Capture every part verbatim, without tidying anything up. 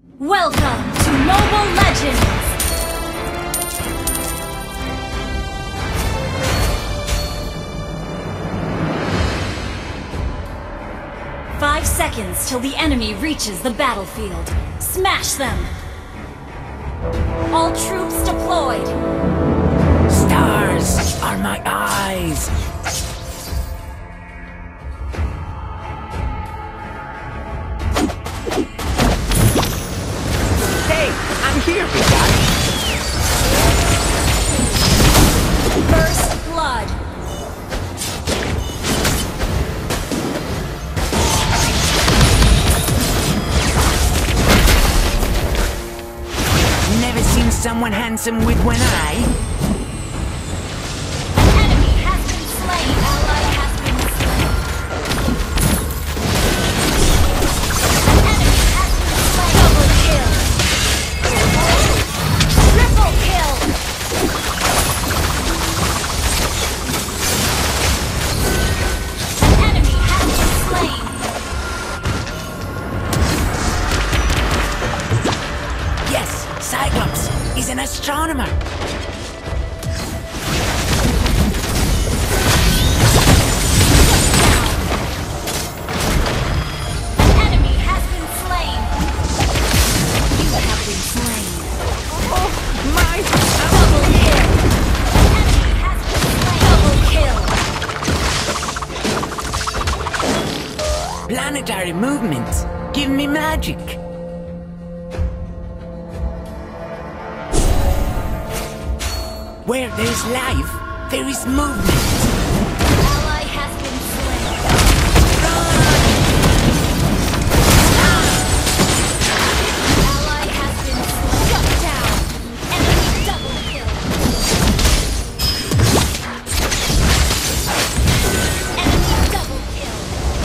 Welcome to Mobile Legends! Five seconds till the enemy reaches the battlefield. Smash them! All troops deployed! Stars are my eyes! Hey, I'm here, big guy! First blood! Never seen someone handsome with one eye? An enemy has been slain! Ally has been slain! An enemy has been slain! Double kill! Triple kill! An enemy has been slain! Yes, Cyclops is an astronomer. An enemy has been slain! You have been slain! Oh, my! Double kill! An enemy has been slain! Double kill! Planetary movements give me magic. Where there's life, there is movement. Ally has been slain. Ally has been slain. Shut down. Enemy double kill. Enemy double kill.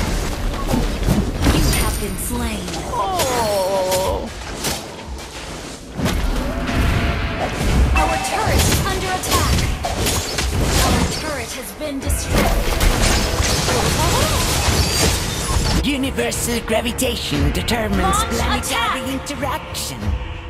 You have been slain. Oh! Our turret is under attack. Our turret has been destroyed. Universal gravitation determines Launch planetary attack! interaction.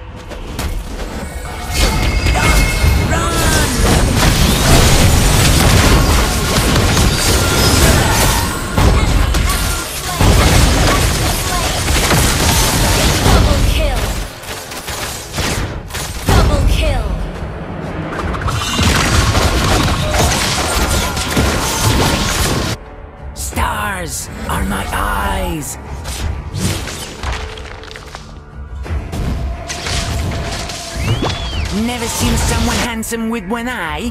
Double kill. Double kill. Stars are my eyes. Never seen someone handsome with one eye?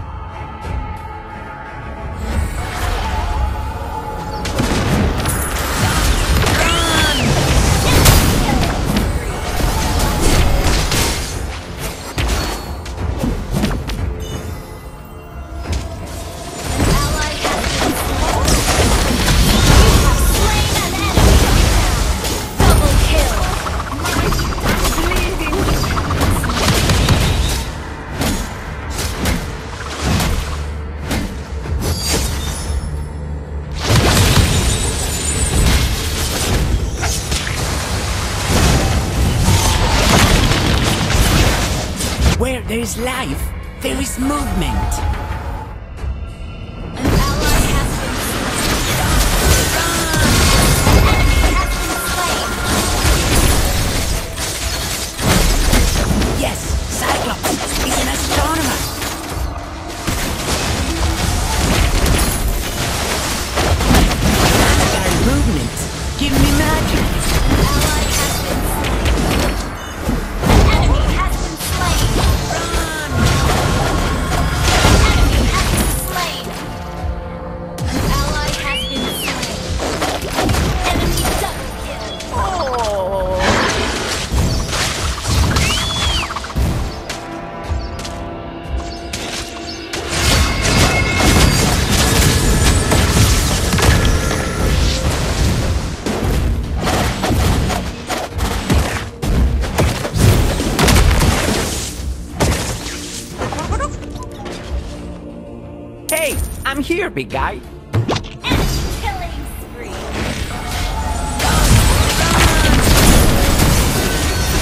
Ally has been slain. You have slain an enemy. Double kill. Where there's life, there is movement. An ally has been slain. An enemy has been slain. Yes, Cyclops is an astronomer. Planetary movements give me magic. Ally has been slain. An enemy has been slain. An enemy has been slain. An ally has been slain. Enemy double kill. Oh! Hey, I'm here, big guy. Enemy killing spree.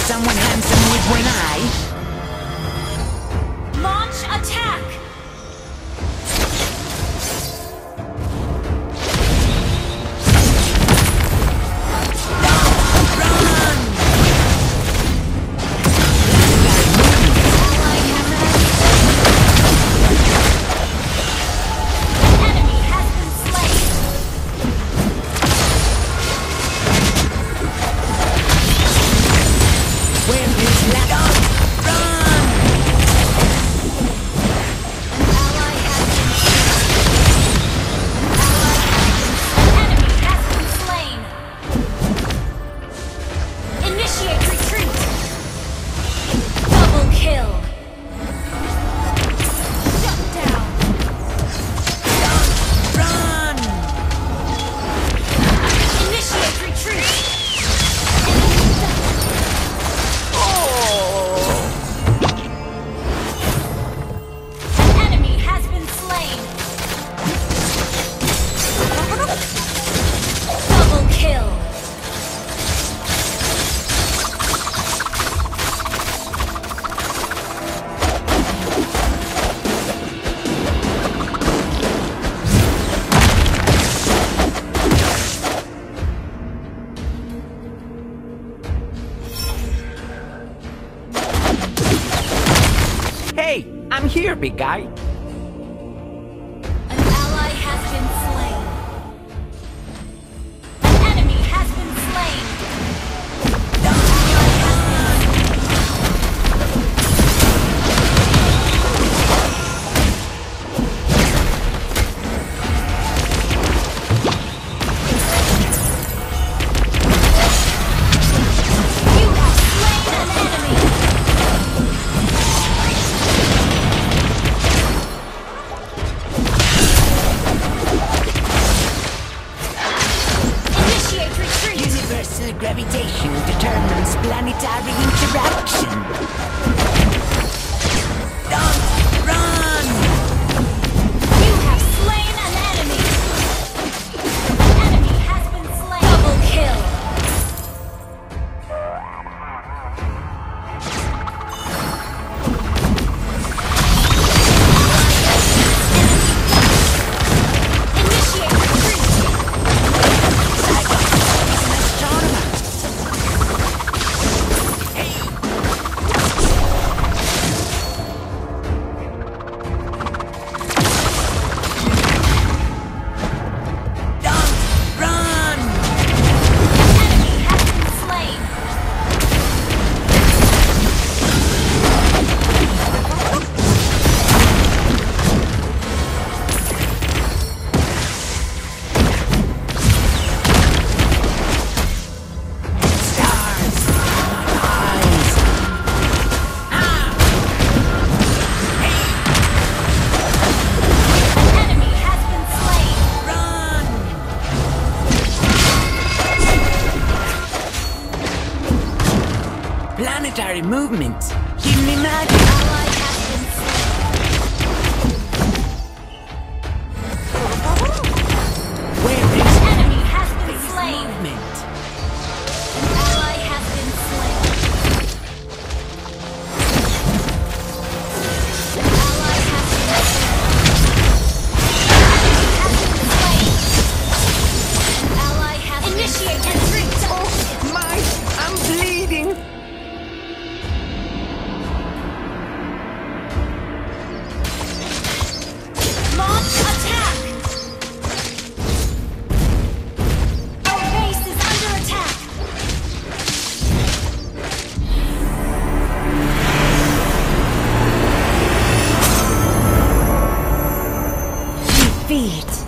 someone handsome with one eye? Launch attack! Hey, I'm here, big guy. An ally has been slain. An enemy has been slain. An ally has been. You have slain an enemy. Universal gravitation determines planetary interaction. Don't run! You have slain an enemy. An enemy has been slain. Double kill. Initiate retreat. Cyclops is an astronomer. Hey! Don't run! An enemy has been slain. Stars! Eyes! Ah! An enemy has been slain. Run! Planetary movement. Give me magic. Ally has been slain. Where is An enemy has been slain. movement? An ally has been slain. An ally has been slain. An ally has been slain. An ally has initiate retreat. Oh my! I'm bleeding! Launch attack. Our base is under attack. Defeat!